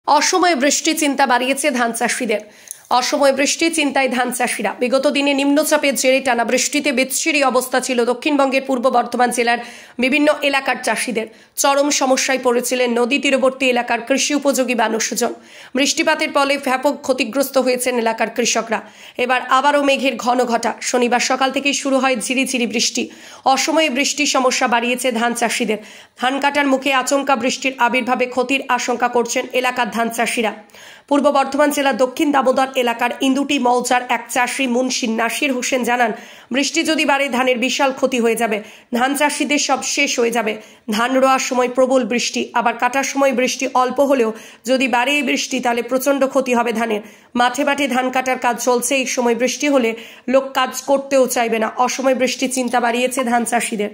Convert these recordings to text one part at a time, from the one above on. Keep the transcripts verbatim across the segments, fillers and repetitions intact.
অসময়ে বৃষ্টি চিন্তা বাড়িয়েছে ধান চাষিদের। অসময়ে বৃষ্টি চিন্তায় ধান চাষিরা। বিগত দিনে নিম্নচাপের জেরে টানা বৃষ্টিতে বিচ্ছিরি অবস্থা ছিল দক্ষিণবঙ্গের পূর্ব বর্ধমান জেলার বিভিন্ন এলাকার চাষিদের। চরম সমস্যায় পড়েছিলেন নদী তীরবর্তী এলাকার কৃষি উপযোগী মানুষজন। বৃষ্টিপাতের ফলে ব্যাপক ক্ষতিগ্রস্ত হয়েছেন এলাকার কৃষকরা। এবার আবারও মেঘের ঘন ঘটা। শনিবার সকাল থেকেই শুরু হয় ঝিরিঝিরি বৃষ্টি। অসময়ে বৃষ্টির সমস্যা বাড়িয়েছে ধান চাষিদের। ধান কাটার মুখে আচমকা বৃষ্টির আবির্ভাবে ক্ষতির আশঙ্কা করছেন এলাকার ধান চাষিরা। পূর্ব বর্ধমান জেলার দক্ষিণ দামোদর এলাকার ইন্দুটি মৌজার এক চাষি মুন্সি নাসির হোসেন জানান, বৃষ্টি যদি বাড়ে ধানের বিশাল ক্ষতি হয়ে যাবে। ধান চাষিদের সব শেষ হয়ে যাবে। ধান রোয়ার সময় প্রবল বৃষ্টি, আবার কাটার সময় বৃষ্টি অল্প হলেও যদি বাড়ে এই বৃষ্টি তাহলে প্রচণ্ড ক্ষতি হবে ধানের। মাঠে মাঠে ধান কাটার কাজ চলছে। এই সময় বৃষ্টি হলে লোক কাজ করতেও চাইবে না। অসময় বৃষ্টি চিন্তা বাড়িয়েছে ধান চাষিদের।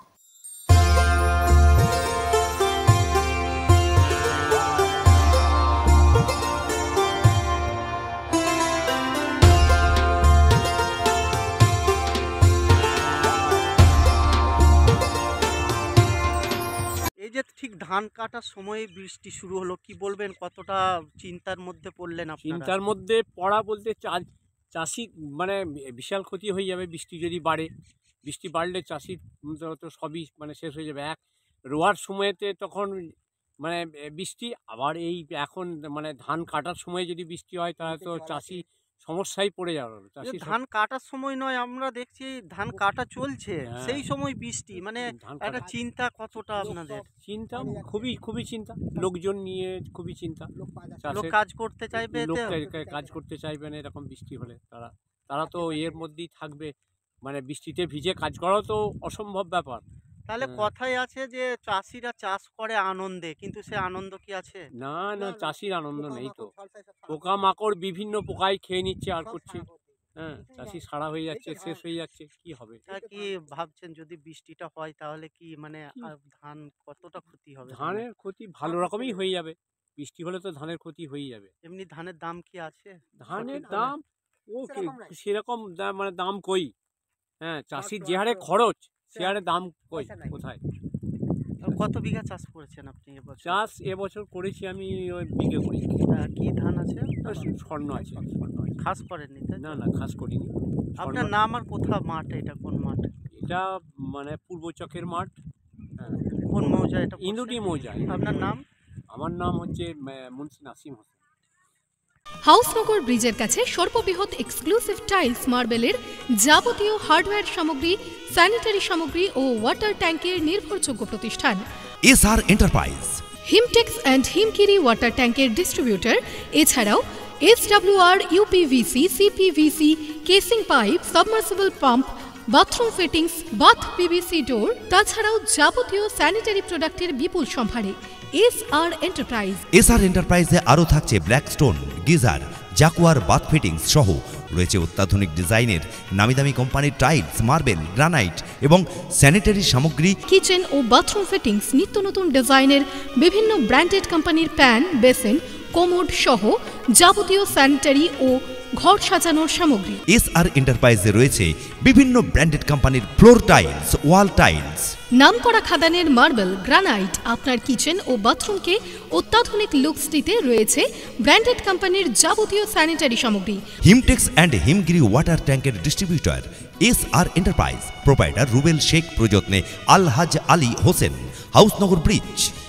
এই যে ঠিক ধান কাটার সময় বৃষ্টি শুরু হলো, কি বলবেন, কতটা চিন্তার মধ্যে পড়লেন আপনারা? চিন্তার মধ্যে পড়া বলতে চাষি মানে বিশাল ক্ষতি হয়ে যাবে বৃষ্টি যদি বাড়ে। বৃষ্টি বাড়লে চাষির তো সবই মানে শেষ হয়ে যাবে। এক রোয়ার সময়তে তখন মানে বৃষ্টি, আবার এই এখন মানে ধান কাটার সময় যদি বৃষ্টি হয় তাহলে তো চাষি সমস্যায় পড়ে যাবে। চাষি ধান কাটার সময় নয়, আমরা দেখছি ধান কাটা চলছে সেই সময় বৃষ্টি, মানে একটা চিন্তা কতটা আপনাদের? চিন্তা খুবই খুবই চিন্তা, লোকজন নিয়ে খুবই চিন্তা। লোক কাজ করতে চাইবে, লোক কাজ করতে চাইবে না এরকম বৃষ্টি হলে। তারা তারা তো এর মধ্যেই থাকবে, মানে বৃষ্টিতে ভিজে কাজ করাও তো অসম্ভব ব্যাপার। তাহলে কথাই আছে যে চাষিরা চাষ করে আনন্দে, কিন্তু সে আনন্দ কি আছে? না না, চাষির আনন্দ নেই তো। পোকামাকড় বিভিন্ন পোকায় খেয়ে নিচ্ছে আর করছে। হ্যাঁ, চাষি সারা হয়ে যাচ্ছে, শেষ হয়ে যাচ্ছে, কি হবে? কি ভাবছেন যদি বৃষ্টিটা হয় তাহলে কি মানে ধান কতটা ক্ষতি হবে? ধানের ক্ষতি ভালো রকমই হয়ে যাবে। বৃষ্টি হলে তো ধানের ক্ষতি হয়ে যাবে। এমনি ধানের দাম কি আছে? ধানের দাম ও সেরকম মানে দাম কই। হ্যাঁ, চাষির যে হারে খরচ সে হারে দাম কই কোথায়? কত বিঘা চাষ করেছেন আপনি এবছর? চাষ এবছর করেছি আমি ওই বিঘে করি। কি ধান আছে? স্বর্ণ আছে। খাস করেননি? না না, খাস করিনি। আপনার নাম আর কোথা মাঠ? এটা কোন মাঠ? এটা মানে পূর্ব চকের মাঠ। হ্যাঁ। কোন মৌজা এটা? ইন্দুটি মৌজা। আপনার নাম? আমার নাম হচ্ছে মুন্সি নাসিম হোসেন। হাউসনগর ব্রিজের কাছে সর্ববৃহৎ এক্সক্লুসিভ টাইলস মার্বেলের যাবতীয় হার্ডওয়্যার সামগ্রী, স্যানিটারি সামগ্রী ও ওয়াটার ট্যাঙ্কের নির্ভরযোগ্য প্রতিষ্ঠান S R enterprise. Himtex and Himgiri water ট্যাঙ্কের ডিস্ট্রিবিউটর। এছাড়াও S W R, UPVC, CPVC, casing pipe, submersible pump, bathroom fittings, bath PVC door, তাছাড়াও যাবতীয় স্যানিটারি প্রোডাক্টের বিপুল সম্ভারে S R enterprise. S R এন্টারপ্রাইজে আরও থাকছে Blackstone, geyser, Jaquar bath fittings সহ রয়েছে অত্যাধুনিক ডিজাইনের নামিদামি কোম্পানির টাইলস, মার্বেল, গ্রানাইট এবং স্যানিটারি সামগ্রী, কিচেন ও বাথরুম ফিটিংস, নিত্য নতুন ডিজাইনের বিভিন্ন ব্র্যান্ডেড কোম্পানির প্যান, বেসিন, কোমোড সহ যাবতীয় স্যানিটারি ও ঘর সাজানোর সামগ্রী। এস আর এন্টারপ্রাইজে রয়েছে বিভিন্ন ব্র্যান্ডেড কোম্পানির ফ্লোর টাইলস, ওয়াল টাইলস, নামকরা খাদানের মার্বেল, গ্রানাইট। আপনার কিচেন ও বাথরুমকে অত্যাধুনিক লুকস দিতে রয়েছে ব্র্যান্ডেড কোম্পানির যাবতীয় স্যানিটারি সামগ্রী। হিমটেক্স অ্যান্ড হিমগিরি ওয়াটার ট্যাঙ্কের distributor S R enterprise. Proprietor Rubel Sheikh, প্রযত্নে আলহাজ আলী হোসেন, হাউসনগর ব্রিজ।